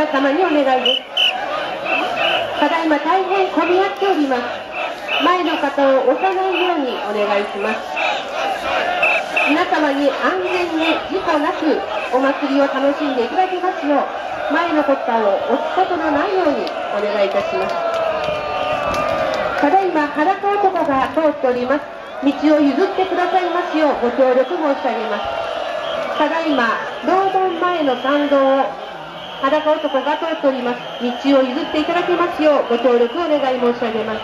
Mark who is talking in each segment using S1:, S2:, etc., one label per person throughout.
S1: 様にお願いです。ただいま大変混み合っております。前の方を押さないようにお願いします。皆様に安全に事故なくお祭りを楽しんでいただけますよう、前の方を押すことのないようにお願いいたします。ただいま裸男が通っております。道を譲ってくださいますようご協力申し上げます。ただいま道門前の参道を裸男が通っております。道を譲っていただけますようご協力をお願い申し上げます。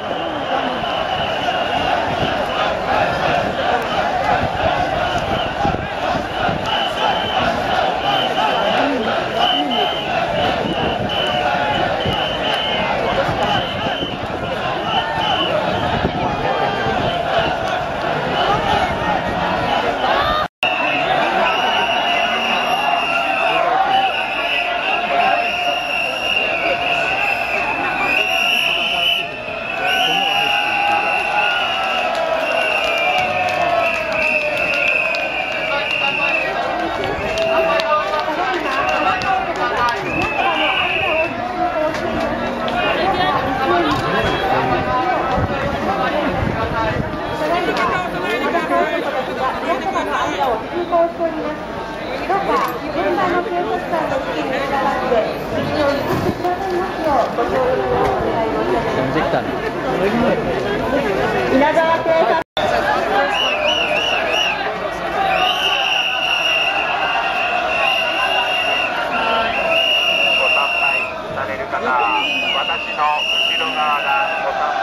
S1: 稲川警察
S2: ご参拝される方、私の後ろ側がご参